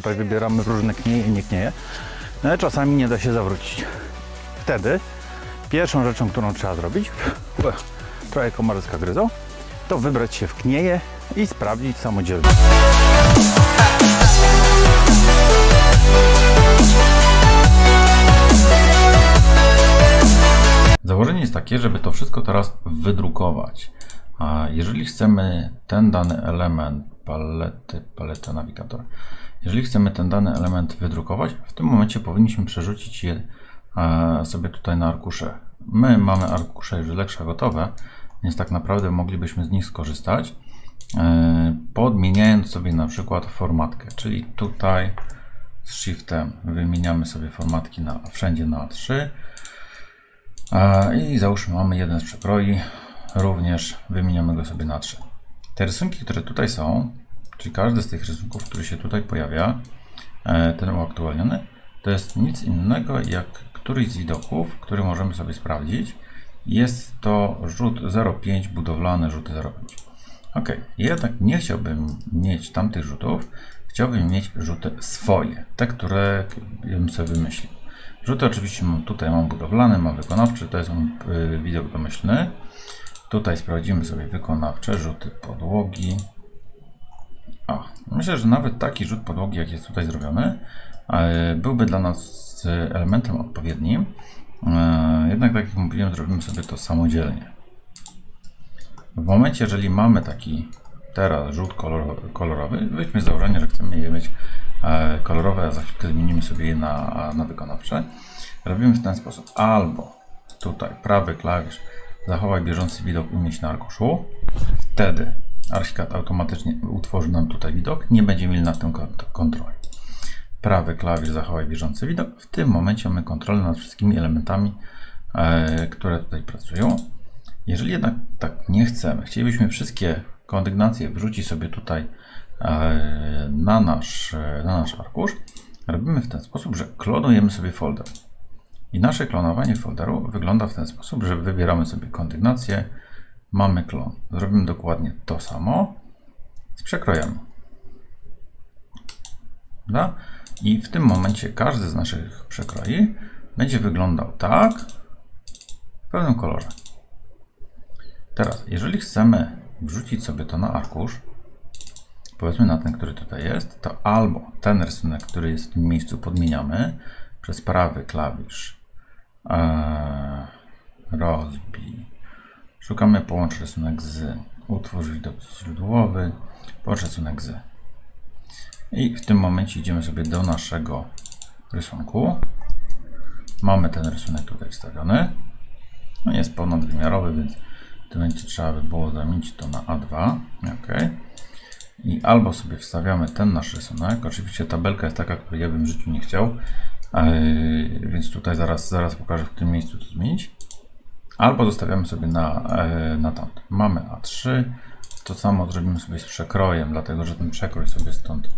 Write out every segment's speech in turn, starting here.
tutaj wybieramy różne knieje i nie knieje, no ale czasami nie da się zawrócić. Wtedy pierwszą rzeczą, którą trzeba zrobić, trochę komarzyska gryzą, to wybrać się w knieje i sprawdzić samodzielnie. Założenie jest takie, żeby to wszystko teraz wydrukować. A jeżeli chcemy ten dany element, paleta nawigator, jeżeli chcemy ten dany element wydrukować, w tym momencie powinniśmy przerzucić je sobie tutaj na arkusze. My mamy arkusze już lepsze gotowe, więc tak naprawdę moglibyśmy z nich skorzystać, podmieniając sobie na przykład formatkę, czyli tutaj z Shiftem wymieniamy sobie formatki wszędzie na A3 i załóżmy mamy jeden z przekroi, również wymieniamy go sobie na 3. Te rysunki, które tutaj są, czyli każdy z tych rysunków, który się tutaj pojawia, ten uaktualniony, to jest nic innego jak któryś z widoków, który możemy sobie sprawdzić. Jest to rzut 0,5, budowlany rzut 0,5. Ok, jednak nie chciałbym mieć tamtych rzutów, chciałbym mieć rzuty swoje, te, które bym sobie wymyślił. Rzuty oczywiście tutaj mam budowlane, mam wykonawczy, to jest widok domyślny. Tutaj sprawdzimy sobie wykonawcze, rzuty podłogi. Myślę, że nawet taki rzut podłogi, jak jest tutaj zrobiony, byłby dla nas elementem odpowiednim. Jednak, tak jak mówiłem, zrobimy sobie to samodzielnie. W momencie, jeżeli mamy taki teraz rzut kolorowy, weźmy z założenia, że chcemy je mieć kolorowe, a za chwilkę zmienimy sobie je na wykonawcze. Robimy w ten sposób. Albo tutaj prawy klawisz zachowaj bieżący widok umieść na arkuszu. Wtedy Archicad automatycznie utworzy nam tutaj widok. Nie będziemy mieli nad tym kontroli. Prawy klawisz zachowaj bieżący widok. W tym momencie mamy kontrolę nad wszystkimi elementami, które tutaj pracują. Jeżeli jednak tak nie chcemy, chcielibyśmy wszystkie kondygnacje wrzucić sobie tutaj na nasz arkusz, robimy w ten sposób, że klonujemy sobie folder. I nasze klonowanie folderu wygląda w ten sposób, że wybieramy sobie kondygnację, mamy klon. Zrobimy dokładnie to samo z przekrojami. I w tym momencie każdy z naszych przekroi będzie wyglądał tak w pewnym kolorze. Teraz, jeżeli chcemy wrzucić sobie to na arkusz, powiedzmy na ten, który tutaj jest, to albo ten rysunek, który jest w tym miejscu, podmieniamy przez prawy klawisz rozbij. Szukamy połącz rysunek z, utwórz widok źródłowy, połącz rysunek z. I w tym momencie idziemy sobie do naszego rysunku. Mamy ten rysunek tutaj wstawiony. No jest ponadwymiarowy, więc w tym momencie trzeba by było zamienić to na A2. OK. I albo sobie wstawiamy ten nasz rysunek. Oczywiście tabelka jest taka, której ja bym w życiu nie chciał. Więc tutaj zaraz pokażę, w którym miejscu to zmienić. Albo zostawiamy sobie na tamto. Mamy A3. To samo zrobimy sobie z przekrojem, dlatego że ten przekrój sobie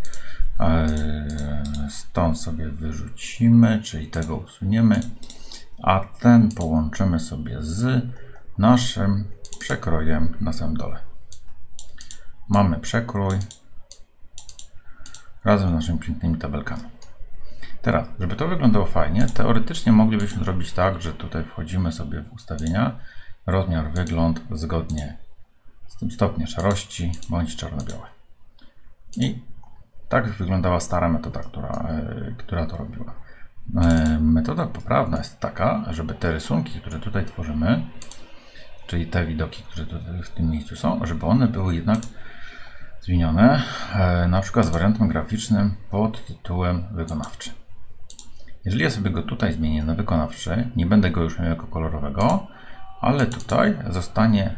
stąd sobie wyrzucimy, czyli tego usuniemy, a ten połączymy sobie z naszym przekrojem na samym dole. Mamy przekrój razem z naszymi pięknymi tabelkami. Teraz, żeby to wyglądało fajnie, teoretycznie moglibyśmy zrobić tak, że tutaj wchodzimy sobie w ustawienia, rozmiar, wygląd zgodnie z tym stopniem szarości bądź czarno-białe. I tak wyglądała stara metoda, która to robiła. Metoda poprawna jest taka, żeby te rysunki, które tutaj tworzymy, czyli te widoki, które tutaj w tym miejscu są, żeby one były jednak zmienione, na przykład z wariantem graficznym pod tytułem wykonawczy. Jeżeli ja sobie go tutaj zmienię na wykonawczy, nie będę go już miał jako kolorowego, ale tutaj zostanie,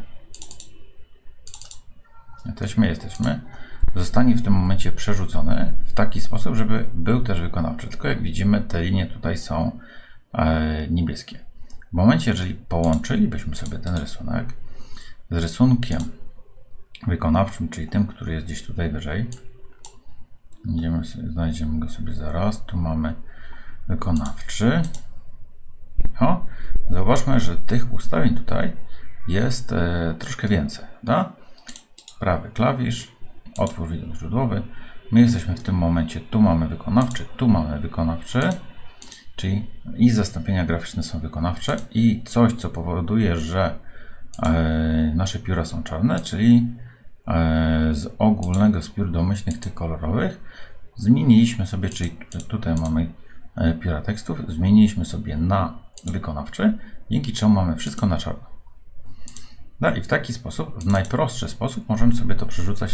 zostanie w tym momencie przerzucony w taki sposób, żeby był też wykonawczy. Tylko jak widzimy, te linie tutaj są niebieskie. W momencie, jeżeli połączylibyśmy sobie ten rysunek z rysunkiem wykonawczym, czyli tym, który jest gdzieś tutaj wyżej, znajdziemy go sobie zaraz, tu mamy wykonawczy. Zauważmy, że tych ustawień tutaj jest troszkę więcej. Prawy klawisz, otwórz widok źródłowy, My jesteśmy w tym momencie, tu mamy wykonawczy, tu mamy wykonawczy, czyli i zastąpienia graficzne są wykonawcze i coś, co powoduje, że nasze pióra są czarne, czyli z ogólnego z piór domyślnych tych kolorowych zmieniliśmy sobie, czyli tutaj mamy pióra tekstów, zmieniliśmy sobie na wykonawczy, dzięki czemu mamy wszystko na czarno. No i w taki sposób, w najprostszy sposób możemy sobie to przerzucać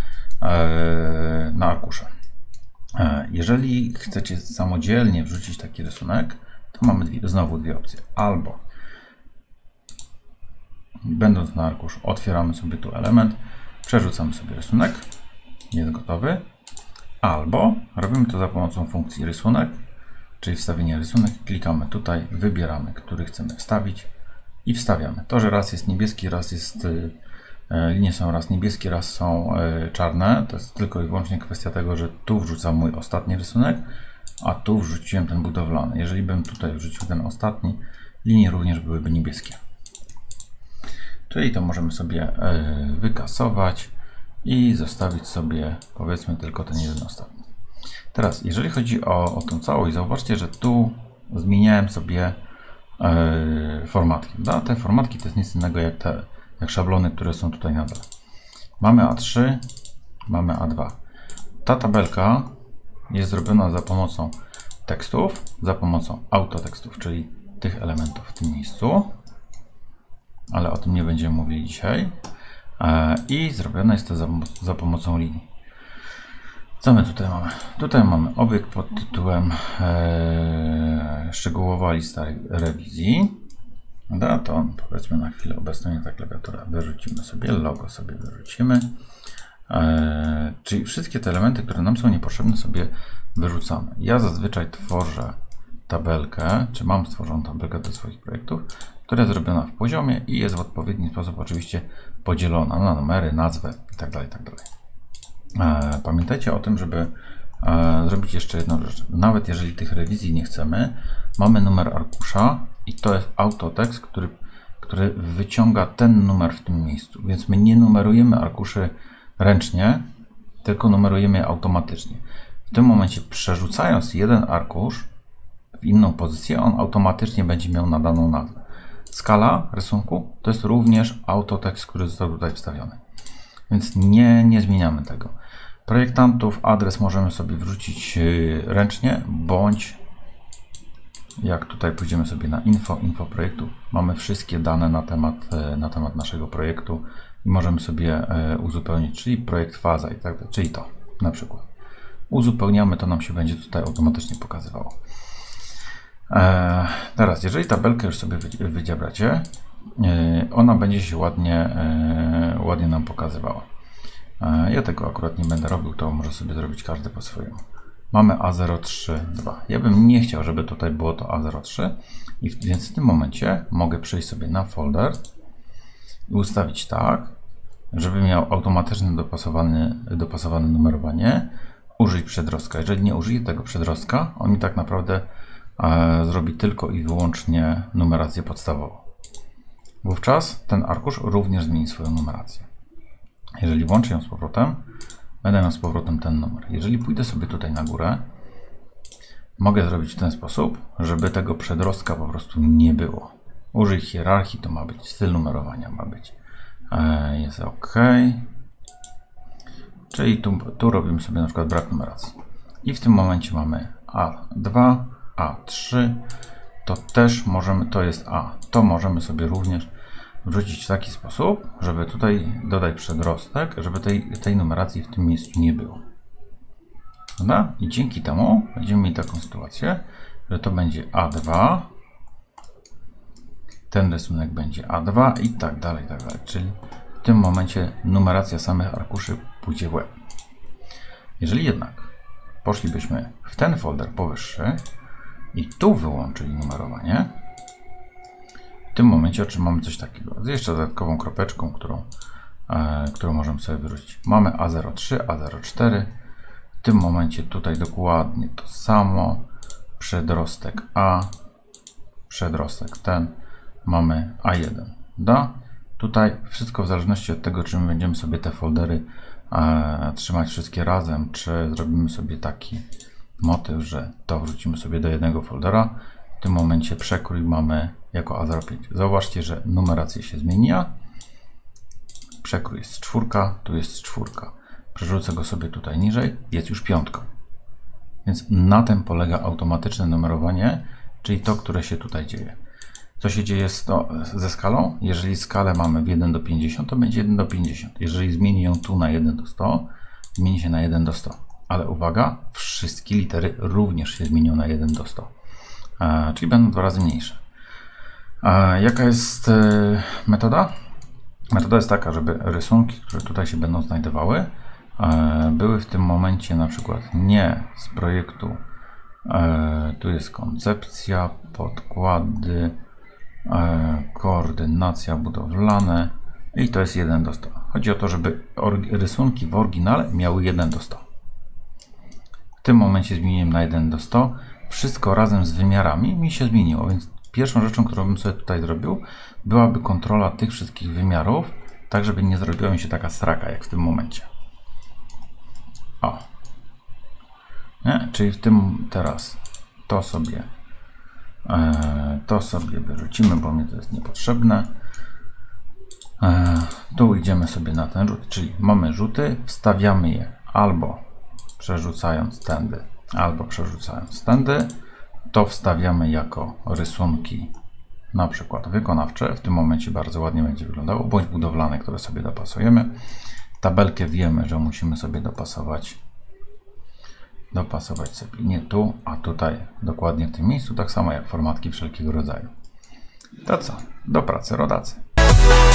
na arkusze. Jeżeli chcecie samodzielnie wrzucić taki rysunek, to mamy znowu dwie opcje. Albo będąc na arkusz, otwieramy sobie tu element, przerzucamy sobie rysunek, jest gotowy. Albo robimy to za pomocą funkcji rysunek, czyli wstawienie rysunek. Klikamy tutaj, wybieramy, który chcemy wstawić i wstawiamy. To, że raz jest niebieski, raz jest linie są raz niebieskie, raz są czarne, to jest tylko i wyłącznie kwestia tego, że tu wrzucam mój ostatni rysunek, a tu wrzuciłem ten budowlany. Jeżeli bym tutaj wrzucił ten ostatni, linie również byłyby niebieskie. Czyli to możemy sobie wykasować i zostawić sobie, powiedzmy, tylko ten jeden ostatni. Teraz, jeżeli chodzi o tą całość, zauważcie, że tu zmieniałem sobie formatki. No, te formatki to jest nic innego jak szablony, które są tutaj na dole. Mamy A3, mamy A2. Ta tabelka jest zrobiona za pomocą tekstów, za pomocą autotekstów, czyli tych elementów w tym miejscu, ale o tym nie będziemy mówili dzisiaj. I zrobione jest to za pomocą linii. Co my tutaj mamy? Tutaj mamy obiekt pod tytułem szczegółowa lista rewizji. Da, to powiedzmy na chwilę obecną, nie ta klawiatura, wyrzucimy sobie, logo sobie wyrzucimy. Czyli wszystkie te elementy, które nam są niepotrzebne, sobie wyrzucamy. Ja zazwyczaj tworzę tabelkę, czy mam stworzoną tabelkę do swoich projektów, która jest zrobiona w poziomie i jest w odpowiedni sposób oczywiście podzielona na numery, nazwę itd. itd. Pamiętajcie o tym, żeby zrobić jeszcze jedną rzecz. Nawet jeżeli tych rewizji nie chcemy, mamy numer arkusza i to jest autotekst, który wyciąga ten numer w tym miejscu. Więc my nie numerujemy arkuszy ręcznie, tylko numerujemy je automatycznie. W tym momencie, przerzucając jeden arkusz w inną pozycję, on automatycznie będzie miał nadaną nazwę. Skala rysunku to jest również autotekst, który został tutaj wstawiony. Więc nie zmieniamy tego. Projektantów adres możemy sobie wrzucić ręcznie, bądź jak tutaj pójdziemy sobie na info projektu, mamy wszystkie dane na temat naszego projektu i możemy sobie uzupełnić, czyli projekt faza i tak dalej, czyli to na przykład. Uzupełniamy, to nam się będzie tutaj automatycznie pokazywało. Teraz, jeżeli tabelkę już sobie wydziebracie, ona będzie się ładnie nam pokazywała. Ja tego akurat nie będę robił, to może sobie zrobić każdy po swojemu. Mamy A032. Ja bym nie chciał, żeby tutaj było to A03, więc w tym momencie mogę przejść sobie na folder i ustawić tak, żeby miał automatycznie dopasowane numerowanie. Użyj przedrostka. Jeżeli nie użyję tego przedrostka, on mi tak naprawdę zrobi tylko i wyłącznie numerację podstawową. Wówczas ten arkusz również zmieni swoją numerację. Jeżeli włączę ją z powrotem, będę miał z powrotem ten numer. Jeżeli pójdę sobie tutaj na górę, mogę zrobić w ten sposób, żeby tego przedrostka po prostu nie było. Użyj hierarchii, to ma być styl numerowania, ma być. Jest OK. Czyli tu robimy sobie na przykład brak numeracji. I w tym momencie mamy A2, A3. To też możemy, to jest A. To możemy sobie również wrzucić w taki sposób, żeby tutaj dodać przedrostek, żeby tej numeracji w tym miejscu nie było. Dobra? I dzięki temu będziemy mieli taką sytuację, że to będzie A2, ten rysunek będzie A2 i tak dalej, tak dalej. Czyli w tym momencie numeracja samych arkuszy pójdzie w łeb. Jeżeli jednak poszlibyśmy w ten folder powyższy i tu wyłączyli numerowanie, w tym momencie otrzymamy coś takiego. Z jeszcze dodatkową kropeczką, którą możemy sobie wyrzucić. Mamy A03, A04. W tym momencie tutaj dokładnie to samo. Przedrostek A, przedrostek ten. Mamy A1. Tutaj wszystko w zależności od tego, czy my będziemy sobie te foldery trzymać wszystkie razem, czy zrobimy sobie taki motyw, że to wrzucimy sobie do jednego foldera. W tym momencie przekrój mamy jako A05. Zauważcie, że numeracja się zmienia. Przekrój jest 4, tu jest 4. Przerzucę go sobie tutaj niżej, jest już 5. Więc na tym polega automatyczne numerowanie, czyli to, które się tutaj dzieje. Co się dzieje ze skalą? Jeżeli skalę mamy w 1 do 50, to będzie 1 do 50. Jeżeli zmieni ją tu na 1 do 100, zmieni się na 1 do 100. Ale uwaga, wszystkie litery również się zmienią na 1 do 100. Czyli będą 2 razy mniejsze. Jaka jest metoda? Metoda jest taka, żeby rysunki, które tutaj się będą znajdowały, były w tym momencie na przykład nie z projektu. Tu jest koncepcja, podkłady, koordynacja, budowlane i to jest 1 do 100. Chodzi o to, żeby rysunki w oryginale miały 1 do 100. W tym momencie zmieniłem na 1 do 100. Wszystko razem z wymiarami mi się zmieniło, więc pierwszą rzeczą, którą bym sobie tutaj zrobił, byłaby kontrola tych wszystkich wymiarów, tak żeby nie zrobiła mi się taka straka jak w tym momencie. O. Nie? Czyli w tym teraz to sobie wyrzucimy, bo mi to jest niepotrzebne. Tu idziemy sobie na ten rzut, czyli mamy rzuty, wstawiamy je albo przerzucając tędy, albo przerzucając tędy. To wstawiamy jako rysunki na przykład wykonawcze. W tym momencie bardzo ładnie będzie wyglądało, bądź budowlane, które sobie dopasujemy. Tabelkę wiemy, że musimy sobie dopasować sobie nie tu, a tutaj dokładnie w tym miejscu, tak samo jak formatki wszelkiego rodzaju. To co? Do pracy, rodacy.